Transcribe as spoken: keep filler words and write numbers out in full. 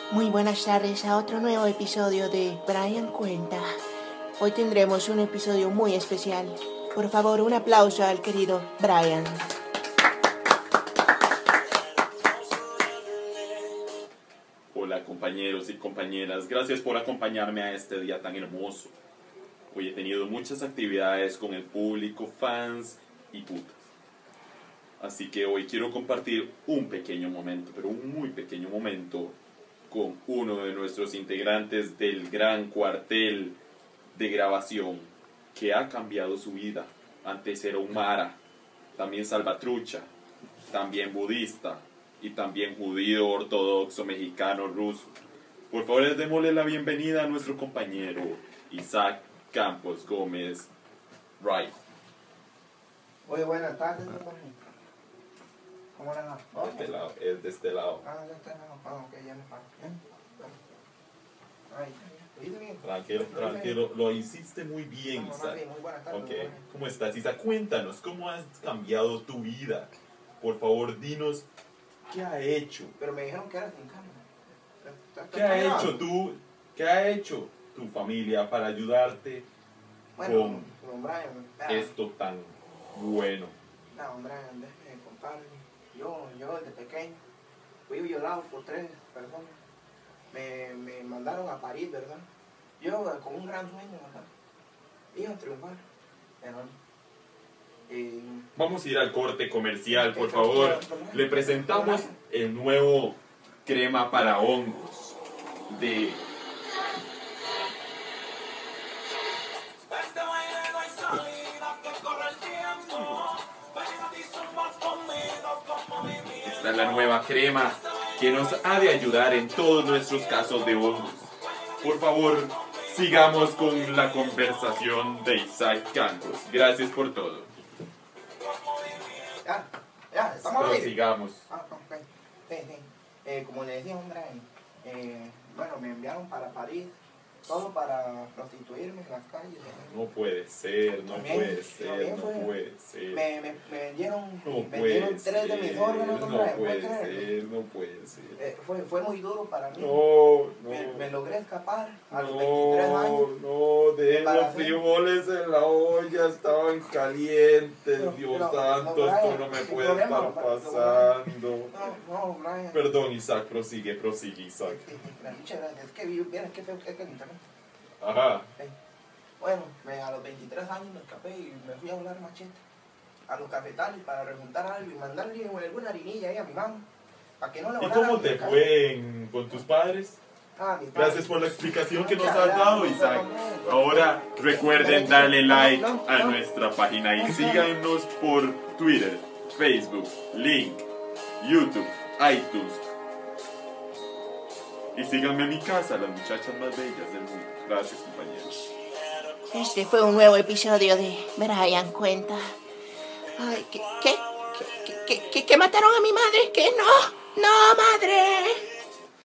Muy buenas tardes a otro nuevo episodio de Brian Cuenta. Hoy tendremos un episodio muy especial. Por favor, un aplauso al querido Brian. Hola compañeros y compañeras, gracias por acompañarme a este día tan hermoso. Hoy he tenido muchas actividades con el público, fans y putas. Así que hoy quiero compartir un pequeño momento, pero un muy pequeño momento, con uno de nuestros integrantes del gran cuartel de grabación que ha cambiado su vida. Antes era un mara, también salvatrucha, también budista y también judío, ortodoxo, mexicano, ruso. Por favor, démosle la bienvenida a nuestro compañero Isaac Campos Gómez Wright. Oye, buenas tardes, hermano. ¿Cómo le va? De este lado, es de este lado. Ah, ya está, no, ah, ok, ya me paro. Ay, ¿lo hice bien? Tranquilo, tranquilo, lo hiciste muy bien, No, no, Isaac. sí, muy buenas tardes. Ok, muy buenas. ¿cómo estás, Isaac? Cuéntanos, ¿cómo has cambiado tu vida? Por favor, dinos, ¿qué ha hecho? Pero me dijeron que era sin cámara. ¿Está- está ¿Qué ha grabado? hecho tú? ¿Qué ha hecho tu familia para ayudarte Bueno, con don Brian, vea, esto tan bueno? no, don Brian, déjeme contarle. Yo, yo desde pequeño fui violado por tres personas. Me, me mandaron a París, ¿verdad? Yo eh, con un gran sueño, ¿verdad? Iba a triunfar, pero eh, Vamos a ir al corte comercial, por favor. Le presentamos el nuevo crema para hongos de Esta es la nueva crema que nos ha de ayudar en todos nuestros casos de hongos. Por favor, sigamos con la conversación de Isaac Campos. Gracias por todo. ya, ya, estamos al aire. Prosigamos. Ah, ok. Sí, sí. Eh, como le decía, hombre, eh, bueno, me enviaron para París, todo para prostituirme en las calles. ¿eh? No puede ser, no También, puede ser, también no fue- puede ser. Me, me, me vendieron, No me puede vendieron tres ser, de mis órganos, no hombre, ¿puede puede creerlo? ser, no puede ser. Eh, fue, fue muy duro para mí. No, Me, me no. logré escapar a los veintitrés años. No, no, de los Embaracé. frijoles en la olla estaban calientes, Pero- Dios pero, santo, no, esto Brian, no me sin puede problema, estar no, no, pasando. No, no, Brian. Perdón, Isaac, prosigue, prosigue, Isaac. Sí, sí, sí, muchas gracias. Es que vi, vieras qué feo que es que el internet. Ajá. Sí. Bueno, me, a los veintitrés años me escapé y me fui a volar machete a los cafetales para remontar algo y mandarle alguna harinilla ahí a mi mamá. Para que no le ¿Y volaran cómo mi te casa. fue en- con tus padres? Ah, mi padre. Gracias por la explicación que nos Muchas has dado, gracias, Isaac. hombre. Ahora recuerden darle like No, no, a no. nuestra página y síganos por Twitter, Facebook, Link, YouTube, iTunes. Y síganme a mi casa, las muchachas más bellas del mundo. Gracias, compañeros. Este fue un nuevo episodio de Brian Cuenta. Ay, ¿qué? ¿Qué? ¿Qué? ¿Qué? ¿Qué? ¿Que mataron a mi madre? ¿Qué? No, no, madre.